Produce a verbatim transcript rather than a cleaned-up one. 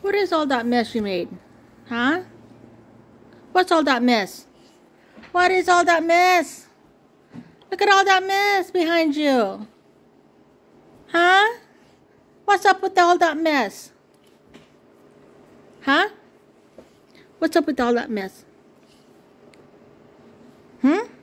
What is all that mess you made? Huh? What's all that mess? What is all that mess? Look at all that mess behind you. Huh? What's up with all that mess? Huh? What's up with all that mess? Hmm?